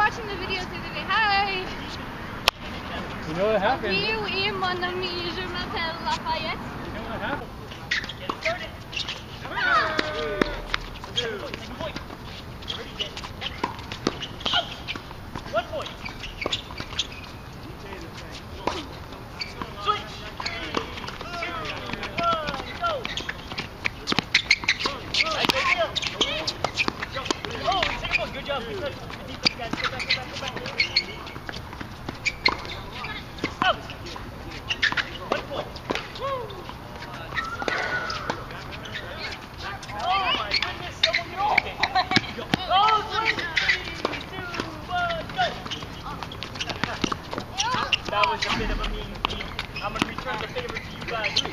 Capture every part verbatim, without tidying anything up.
watching the videos the other day. Hi! You know what happened? Oui, oui, mon ami, je m'appelle Lafayette. You know what happened? Get it started. Come on. Two. Second point. Ready, get. Out. One point. Switch. Three, two, one, go. Nice idea. Oh, second point. Good job. Good touch. Defense, guys. Go back, go back, go back. Out. One point. Woo. Oh my goodness, someone get off it. Oh, three, two, one, go. That was a bit of a mean feat. I'm going to return the favor to you guys. Good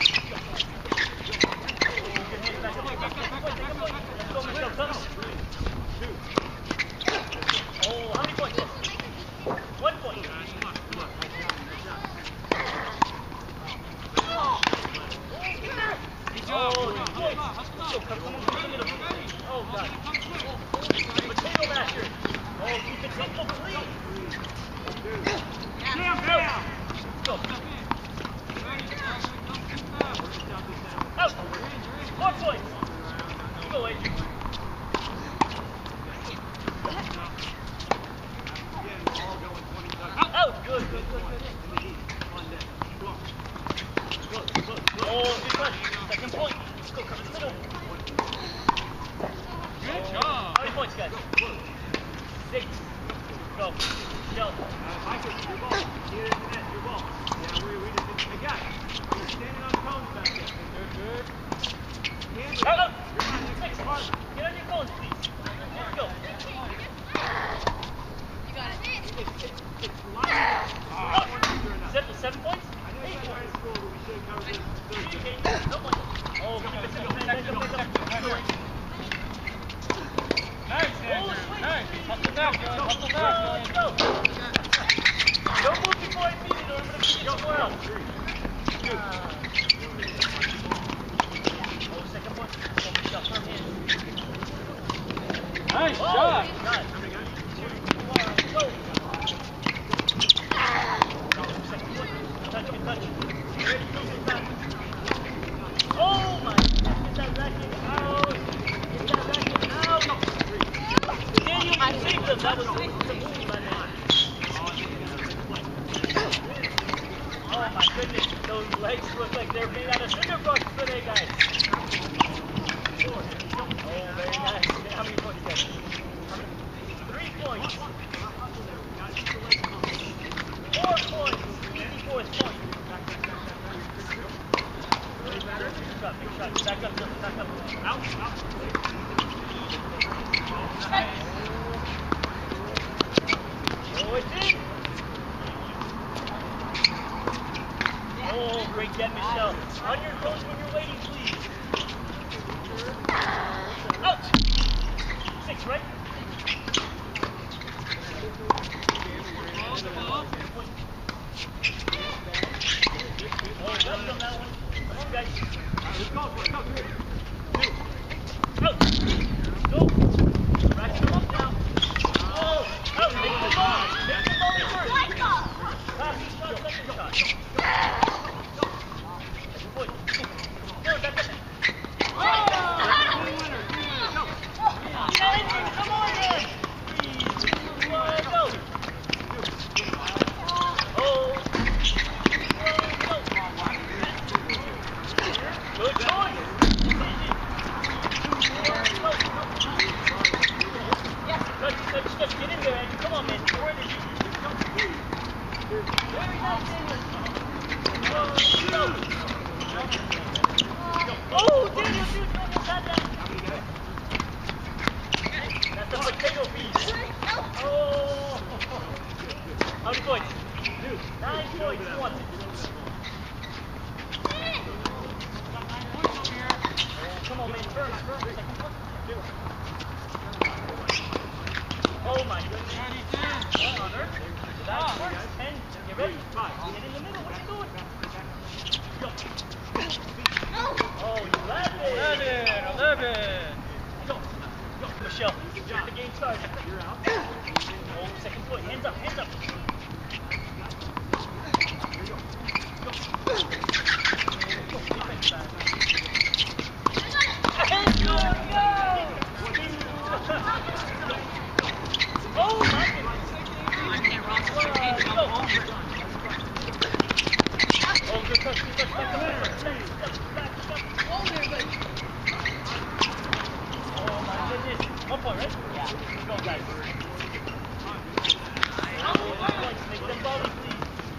hit, back up, back up, take a point, take a point. Let's go, Michelle, come on. Oh, how many points? One point. Oh, good point. Go, come, come on, come on. Oh, God. Potato masher. Oh, keep it simple, please. Down, down. Go. Out. Four points. Go, Adrian. Out. Good, good, good, good. Oh, good touch. Second point. Let's go, cover the middle. Good job. How many points, guys? Six. Go. Shell. Michael, your ball. Get it in the net, your ball. Yeah, we, we just didn't. Hey, guys, you're standing on cones back there. Good, good. Hands Out. up. Six. Get on your cones, please. Let's go. You got it. It's, it's, it's line up. Oh. Seven, seven points? I know you guys are in school, but we should have covered this Thursday. No point. Oh, keep it simple. Back up, back up. Nice, Andrew. Nice. Hustle back, Dylan. Hustle back, Let's Dylan. go. Don't move before I feed it, or I'm going to feed it somewhere else. Oh, second point. Oh, Michelle, firm hand. Nice Oh, shot. God. Two, one, go. Second point. Touch, good touch. Ready, go, get back. Oh, my goodness. Get that racket out. Get that racket out. Daniel, you saved them. That was the move, my man. Oh, my goodness. Those legs look like they're made out of cinder brush today, guys. Oh, very nice. How many points, guys? How many? Three points. Four points. eighty-fourth point. Big shot, big shot. Back up, Justin, back up. Out, out. Oh, it's in. Oh, great get, Michelle. On your toes when you're waiting, please. Out. Six, right? Oh, that's on that one. Come on, guys. Let's go, let's go. Two. Out. Go. Rack them up now. Oh, out. Make the ball. Make the ball first. Pass, shot, second shot. Second point. Go, back up. Oh! Get in, come on, man. Three, two, one, go. Oh. One, go. Good choice. Touch, touch, touch. Get in there, Andrew. Come on, man. Where did you? Very nice, Daniel. Oh, Daniel, dude, don't just have that. That's a potato piece. Oh. How many points? Two. Nine points. Who wants it? Come on, man. Turn, turn. Second point. Two. Oh, my goodness. What on earth? That's first. Ten. Get ready. Get in the middle. What are you doing? Go. Oh, you left it. eleven. eleven. Go. Go. Michelle. The game starts. You're out. Oh, second foot. Hands up, hands up. Hands go, go! Oh, my goodness. Oh, good touch, good touch. Back up, back up. Step, back, step. Oh, my goodness. One point, right? Yeah. Let's go, guys. Make them volley, please.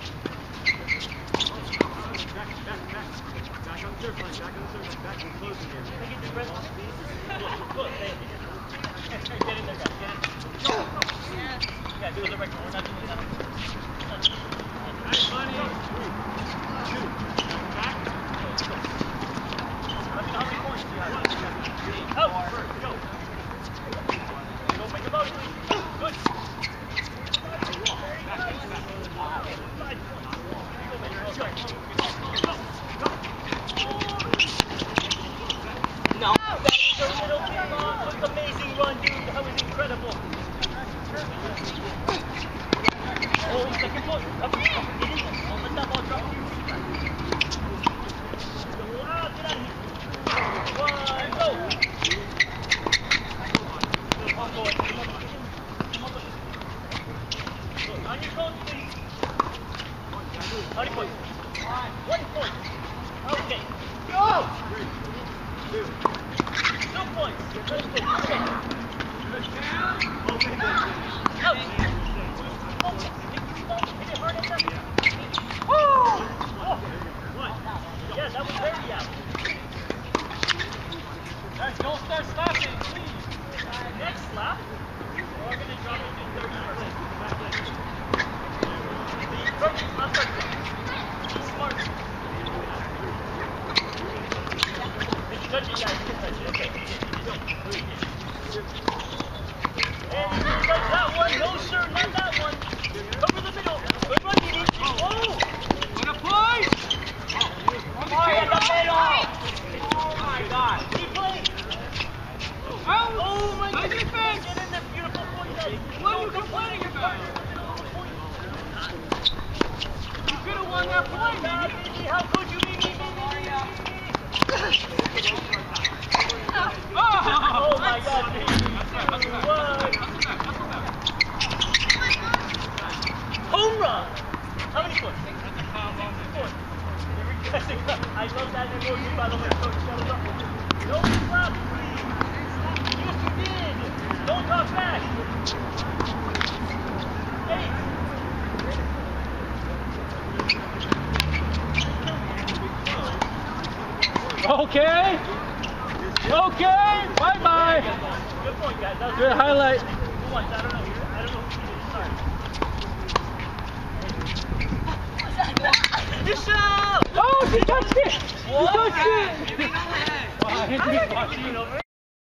Back, back, back. Back on the third line, back on the third line, back. We're closing here. Take it, deep breath. Look, look, thank you. Get in there, guys. Get in. Go, go. Yeah, do it the right way. We're not doing that. Nice, money. Three, two, back. Go. Let me know how many points you have. Out. First, go. Go make the volley, please. Good. Five points. Go, man. Go, sorry. Go. Go. No. That was a little bit long. It was an amazing run, dude. That was incredible. Oh, second foot. Up, up. Get in there. Don't let that ball drop. Wow, get out of here. One, go. Come on, boy. Come on, boy. Come on, boy. Look, on your toes, please. How many points? One point. Okay. Go! Three, two, Two points. Good points. Okay. okay, Out. Okay. Hit it hard and down. Woo! Oh. Yeah, that was very out. Guys, don't start stopping, please. Next lap, we're going to drop it to thirty percent. The first, I'm sorry. Be smart. If you touch it, guys, you can touch it. Okay. And he didn't touch that one. No, sir, not that one. Over the middle. Good one, Didi. Oh! What a play! Oh, in the middle. Oh, my God. Keep playing. Out! Oh, my Nice goodness. defense! Get in there, beautiful point. What are you complaining about? You could have won that point, God, baby! Didi, how could you be me, me, me, me, me, me? Oh, Oh, my God, Didi. What? Home run! How many points? Four. I love that emoji, by the way, Coach. Shut up. No slap, please. Yes, you did. Don't talk back. Eight. Okay! Okay! Bye-bye! Good point, guys. That was Good highlight. Who won? I don't know. I don't know who did it. Sorry. Michelle! Oh, she touched it! She What? touched it! Wow, Anthony's watching. You know,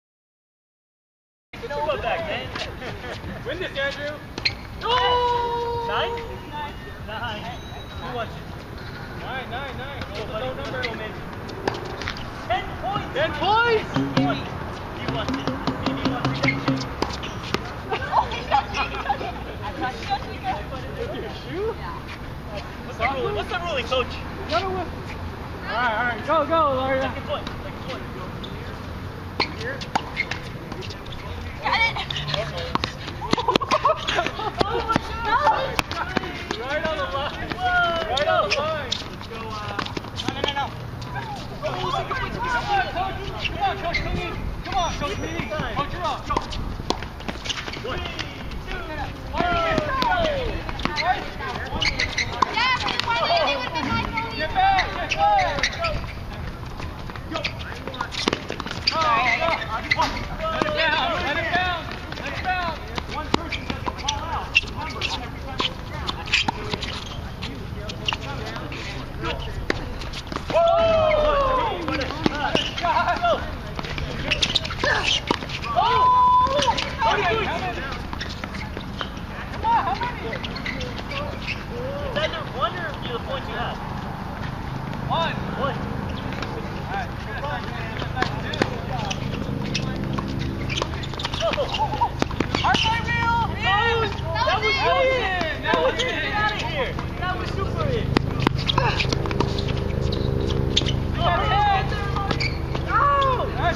go back, man. Win this, Andrew! Oh! Nine? Nine. Who wants it? Nine, nine, nine. Go, What's the buddy. low number? Go, man. Ten points! Ten points! He wants it. He wants it. He wants redemption. Your shoe? What's the ruling? What's the ruling, Coach? You gotta win. Alright, alright. Go, go, Laria. Second point. Second point. Got it. Oh my God! Right on the line. Whoa, Right go. on the line. let's go, uh, No, no, no, no. Oh, second point. Come on, Coach. Come on, Coach Clean. Come on, Coach Clean. Coach, you're up. Go. Three, two, one, Yeah, why didn't you with the light? Get back. Get back. go. Oh, go. Let it down. Let it down. Let it down. one person doesn't call out. Remember, everybody on the ground. Whoa! What a shot. Go. Oh! How many points? Come on, how many? Is that the one or the points you have? One. One. Alright, you're gonna start getting it back to two. Oh!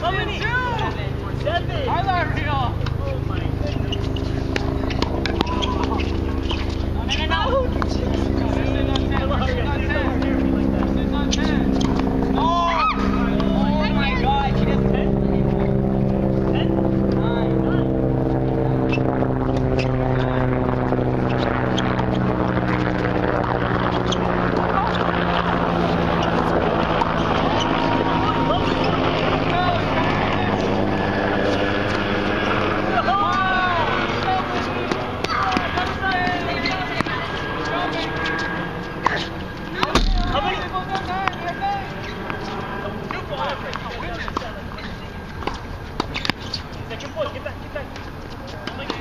How many? Seven. Highlight reel. Oh my goodness. No, no, no. This is not ten. This is not ten. This is not ten. No. Oh my God. She did ten. Ten? Nine. How many? Second point, get back, get back. Oh my God.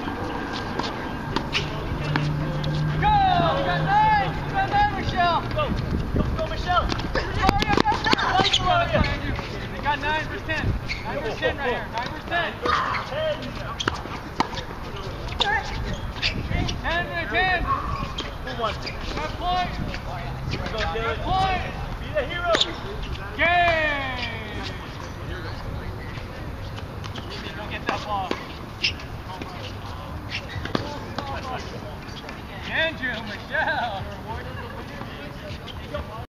Go! We got nine! We got nine, Michelle! Go, go, go, Michelle. Mario got nine! Nice, Mario! They got nine versus ten. Nine versus ten right here. Nine versus ten. Ten. Ten versus ten. Who won? Good point. Go, Good Derek. point. Be the hero. Game! Don't get that ball. Andrew, Michelle.